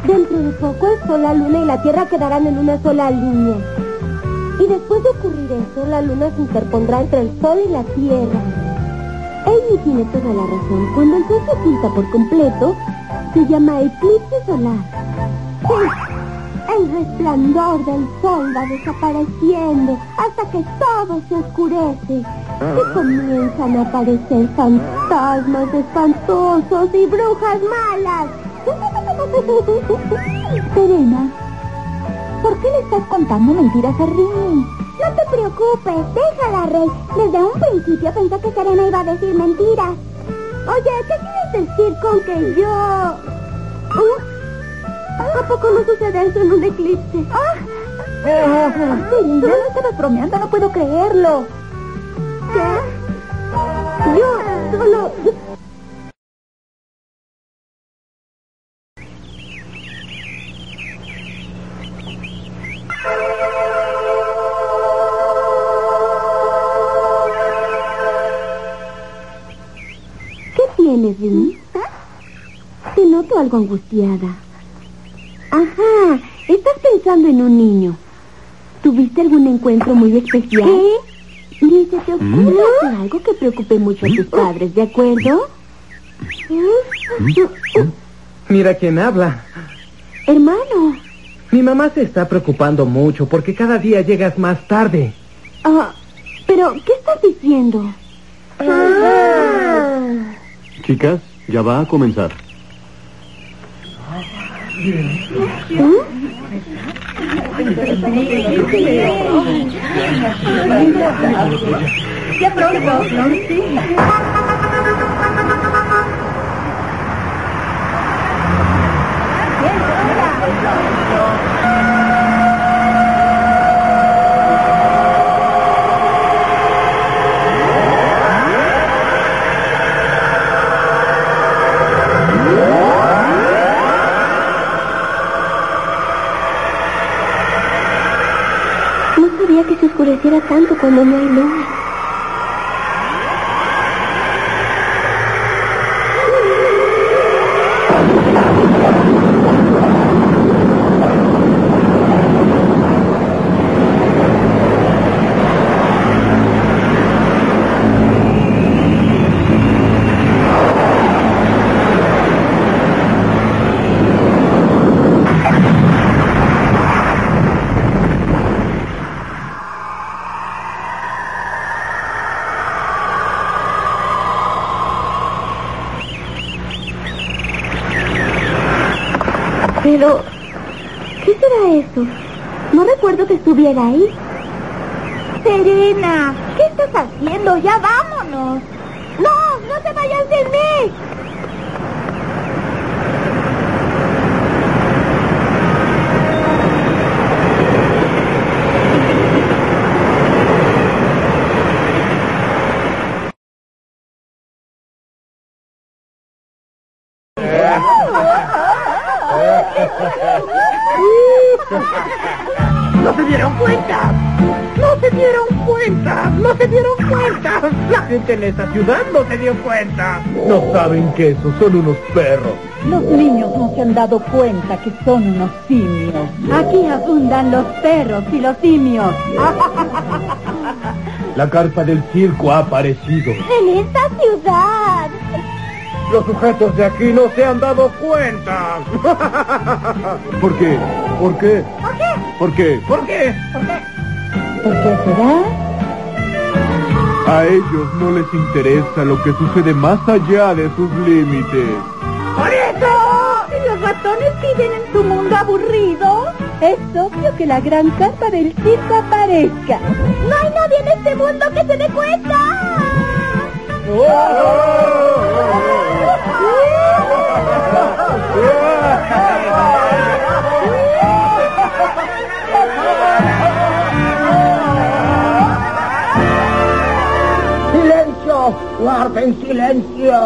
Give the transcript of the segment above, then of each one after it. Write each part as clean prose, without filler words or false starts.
Dentro de poco el sol, la luna y la tierra quedarán en una sola línea. Y después de ocurrir eso, la luna se interpondrá entre el sol y la tierra. Amy tiene toda la razón. Cuando el sol se oculta por completo, se llama eclipse solar. El resplandor del sol va desapareciendo hasta que todo se oscurece y comienzan a aparecer fantasmas espantosos y brujas malas. Serena, ¿por qué le estás contando mentiras a Rini? No te preocupes, déjala, Rey. Desde un principio pensé que Serena iba a decir mentiras. Oye, ¿qué quieres decir con que yo...? ¿A poco no sucede eso en un eclipse? Serena, no estabas bromeando, no puedo creerlo. ¿Qué? Yo solo... ¿Qué tienes, Rini? Te noto algo angustiada. Ajá, estás pensando en un niño. ¿Tuviste algún encuentro muy especial? ¿Qué? Ni se te ocurre hacer algo que preocupe mucho a tus padres, ¿de acuerdo? Mira quién habla. Hermano. Mi mamá se está preocupando mucho porque cada día llegas más tarde. Pero, ¿qué estás diciendo? Chicas, ya va a comenzar. Ya pronto, ¿no? Sí. Que se oscureciera tanto cuando no hay luna. Pero, ¿qué será eso? No recuerdo que estuviera ahí. Serena, ¿qué estás haciendo? Ya vámonos. ¡No! ¡No se vayan sin mí! ¡No se dieron cuenta! ¡No se dieron cuenta! ¡No se dieron cuenta! La gente en esta ciudad no se dio cuenta. No saben que esos son unos perros. Los niños no se han dado cuenta que son unos simios. Aquí abundan los perros y los simios. La carpa del circo ha aparecido. En esta ciudad. Los sujetos de aquí no se han dado cuenta. ¿Por qué? ¿Por qué? ¿Por qué? ¿Por qué? ¿Por qué será? A ellos no les interesa lo que sucede más allá de sus límites. ¡Por eso! Si los ratones viven en su mundo aburrido, es obvio que la gran carpa del circo aparezca. ¡No hay nadie en este mundo que se dé cuenta! ¡Silencio! ¡Guarden silencio!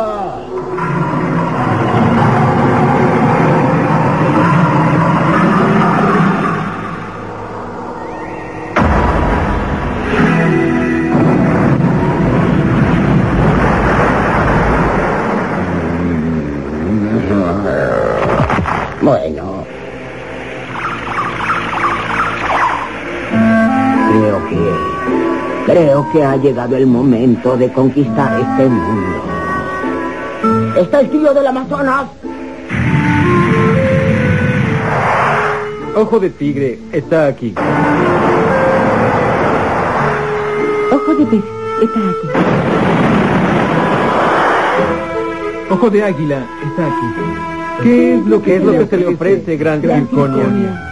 Bueno, Creo que ha llegado el momento de conquistar este mundo. ¡Está el tío del Amazonas! Ojo de tigre está aquí. Ojo de pez está aquí. Ojo de águila está aquí. ¿Qué es lo que se le ofrece, gran circonio?